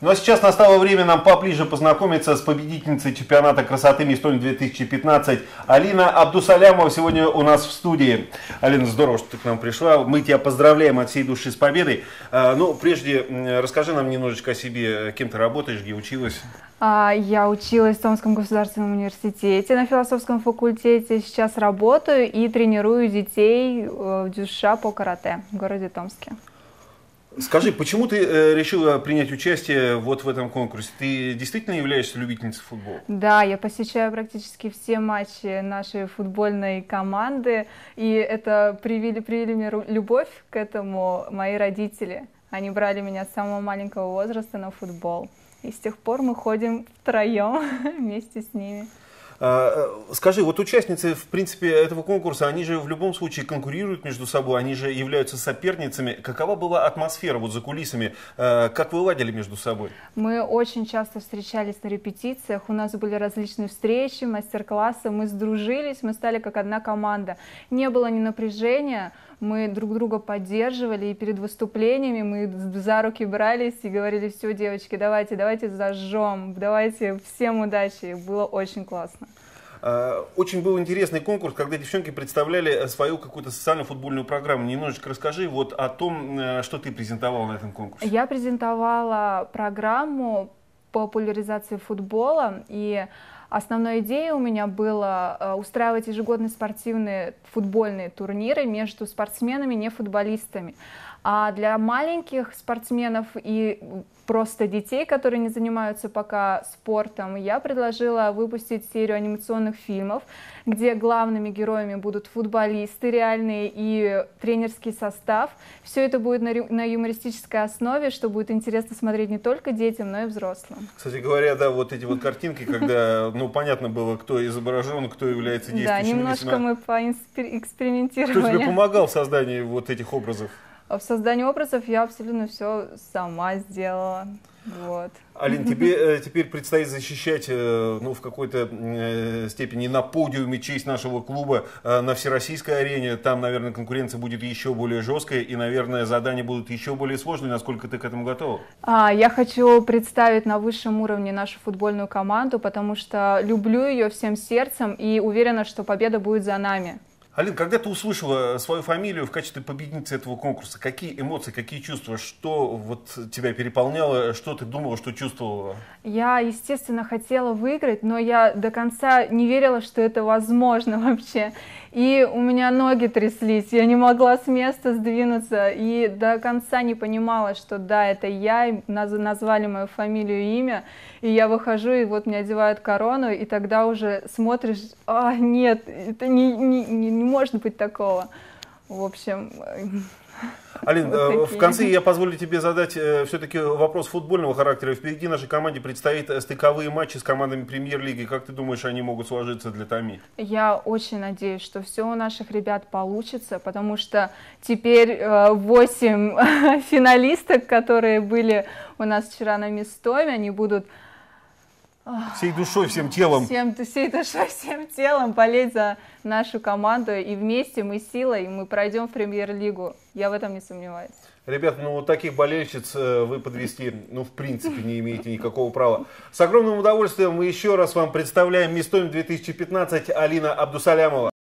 Ну а сейчас настало время нам поближе познакомиться с победительницей чемпионата красоты Мисс Тонь 2015. Алина Абдусалямова сегодня у нас в студии. Алина, здорово, что ты к нам пришла. Мы тебя поздравляем от всей души с победой. Ну, прежде расскажи нам немножечко о себе. Кем ты работаешь, где училась? Я училась в Томском государственном университете на философском факультете. Сейчас работаю и тренирую детей в дюша по карате в городе Томске. Скажи, почему ты решила принять участие вот в этом конкурсе? Ты действительно являешься любительницей футбола? Да, я посещаю практически все матчи нашей футбольной команды, и это привили мне любовь к этому мои родители. Они брали меня с самого маленького возраста на футбол, и с тех пор мы ходим втроем вместе с ними. Скажи, вот участницы, в принципе, этого конкурса, они же в любом случае конкурируют между собой, они же являются соперницами. Какова была атмосфера вот за кулисами? Как вы ладили между собой? Мы очень часто встречались на репетициях, у нас были различные встречи, мастер-классы, мы сдружились, мы стали как одна команда. Не было ни напряжения, мы друг друга поддерживали, и перед выступлениями мы за руки брались и говорили: все, девочки, давайте зажжем, давайте, всем удачи. Было очень классно. Очень был интересный конкурс, когда девчонки представляли свою какую-то социальную футбольную программу. Немножечко расскажи вот о том, что ты презентовала на этом конкурсе. Я презентовала программу популяризации футбола, и основной идеей у меня было устраивать ежегодные спортивные футбольные турниры между спортсменами, не футболистами. А для маленьких спортсменов и просто детей, которые не занимаются пока спортом, я предложила выпустить серию анимационных фильмов, где главными героями будут футболисты реальные и тренерский состав. Все это будет на юмористической основе, что будет интересно смотреть не только детям, но и взрослым. Кстати говоря, да, вот эти вот картинки, когда, ну, понятно было, кто изображен, кто является действующим. Да, немножко мы поэкспериментировали. Кто тебе помогал в создании вот этих образов? В создании образов я абсолютно все сама сделала. Вот. Алин, тебе теперь предстоит защищать, ну, в какой-то степени на подиуме честь нашего клуба на всероссийской арене. Там, наверное, конкуренция будет еще более жесткая, и, наверное, задания будут еще более сложные. Насколько ты к этому готова? Я хочу представить на высшем уровне нашу футбольную команду, потому что люблю ее всем сердцем и уверена, что победа будет за нами. Алин, когда ты услышала свою фамилию в качестве победительницы этого конкурса, какие эмоции, какие чувства, что вот тебя переполняло, что ты думала, что чувствовала? Я, естественно, хотела выиграть, но я до конца не верила, что это возможно вообще. И у меня ноги тряслись, я не могла с места сдвинуться, и до конца не понимала, что да, это я, и назвали мою фамилию и имя, и я выхожу, и вот мне одевают корону, и тогда уже смотришь: нет, это не может быть такого. В общем... Алин, вот в конце я позволю тебе задать все-таки вопрос футбольного характера. Впереди нашей команде предстоит стыковые матчи с командами премьер-лиги. Как ты думаешь, они могут сложиться для ТОМИ? Я очень надеюсь, что все у наших ребят получится, потому что теперь 8 финалисток, которые были у нас вчера на Мисс Томи, они будут... Всей душой, всем телом. Всей душой, всем телом болеть за нашу команду. И вместе мы силой, и мы пройдем в премьер-лигу. Я в этом не сомневаюсь. Ребята, ну вот таких болельщиц вы подвести, ну, в принципе, не имеете никакого права. С огромным удовольствием мы еще раз вам представляем Мисс Тонь 2015 Алина Абдусалямова.